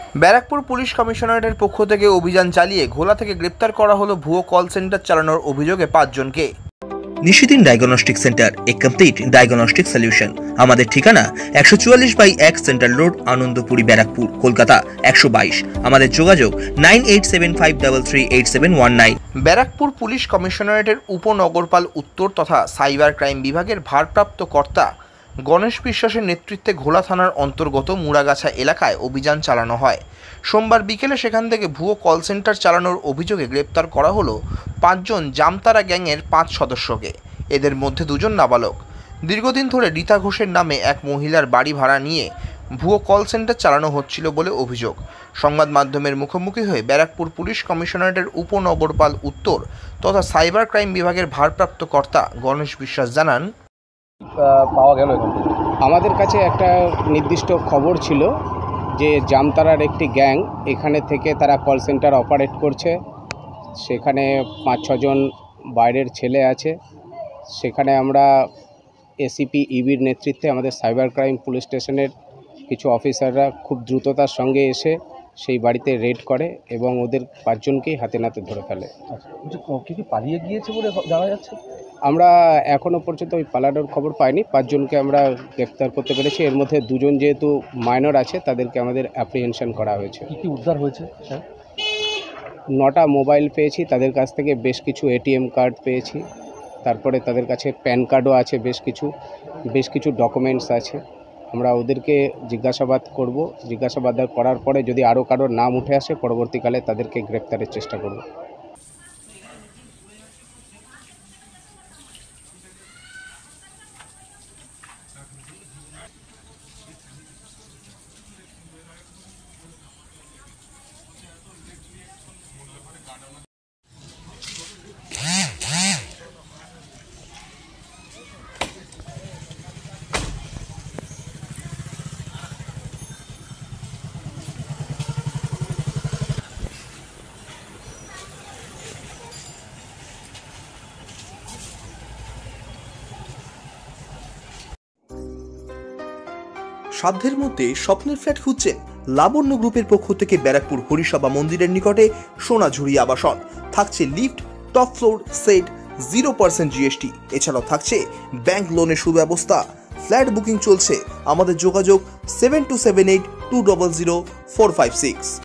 Barrackpore police কমিশনারেটের পক্ষ থেকে অভিযান চালিয়ে ঘোলা থেকে গ্রেপ্তার করা হলো ভুয়ো কল সেন্টার চালানোর অভিযোগে 5 জনকে। Nishidin diagnostic centre, a complete diagnostic solution. আমাদের ঠিকানা 144/1 সেন্ট্রাল রোড, আনন্দপুরি, ব্যারাকপুর, কলকাতা 122। আমাদের যোগাযোগ 9875338719। ব্যারাকপুর পুলিশ কমিশনারেটের উপনগরপাল উত্তর তথা সাইবার ক্রাইম বিভাগের ভারপ্রাপ্ত কর্তা গণেশ বিশ্বাসের নেতৃত্বে ঘোলা থানার অন্তর্গত মুড়াগাছা এলাকায় অভিযান চালানো হয়। সোমবার বিকেলে সেখান থেকে ভুয়ো কল সেন্টার চালানোর অভিযোগে গ্রেপ্তার করা হলো 5 জন জামতারা গ্যাংয়ের 5 সদস্যকে। এদের মধ্যে 2 জন নাবালক। দীর্ঘদিন ধরে রীতা ঘোষের নামে এক মহিলার বাড়ি ভাড়া নিয়ে ভুয়ো কল সেন্টার চালানো হচ্ছিল বলে অভিযোগ। সংবাদ মাধ্যমের মুখোমুখি হয়ে ব্যারাকপুর পুলিশ কমিশনারেটের উপনগরপাল উত্তর তথা সাইবার ক্রাইম বিভাগের ভারপ্রাপ্ত কর্তা গণেশ বিশ্বাস জানান, পাওয়া গেল এখান থেকে আমাদের কাছে একটা নির্দিষ্ট খবর ছিল যে জামতারার একটি গ্যাং এখানে থেকে তারা কল সেন্টার অপারেট করছে। সেখানে 5-6 জন বাইরের ছেলে আছে। সেখানে আমরা এসিপি ইবির নেতৃত্বে আমাদের সাইবার ক্রাইম পুলিশ স্টেশনের কিছু অফিসাররা খুব দ্রুততার সঙ্গে এসে সেই বাড়িতে রেড করে এবং ওদের 5 জনকেই হাতে নাতে ধরে ফেলে। কি পালিয়ে গিয়েছে বলে জানা যাচ্ছে? আমরা এখনও পর্যন্ত ওই পালানোর খবর পাইনি। 5 জনকে আমরা গ্রেপ্তার করতে পেরেছি। এর মধ্যে 2 জন যেহেতু মাইনর আছে তাদেরকে আমাদের অ্যাপ্রিহেনশন করা হয়েছে। কী উদ্ধার হয়েছে স্যার? 9টা মোবাইল পেয়েছি, তাদের কাছ থেকে বেশ কিছু এটিএম কার্ড পেয়েছি, তারপরে তাদের কাছে প্যান কার্ডও আছে, বেশ কিছু ডকুমেন্টস আছে। আমরা ওদেরকে জিজ্ঞাসাবাদ করব। জিজ্ঞাসাবাদ করার পরে যদি আরও কারোর নাম উঠে আসে পরবর্তীকালে তাদেরকে গ্রেপ্তারের চেষ্টা করব। সাধ্যের মধ্যে স্বপ্নের ফ্ল্যাট খুঁজছেন? লাবণ্য গ্রুপের পক্ষ থেকে ব্যারাকপুর হরিসভা মন্দিরের নিকটে সোনাঝুরি আবাসন। থাকছে lift, top floor, set, 0% GST. এছাড়াও থাকছে ব্যাংক লোনের সুব্যবস্থা। ফ্ল্যাট বুকিং চলছে। আমাদের যোগাযোগ 7278200456।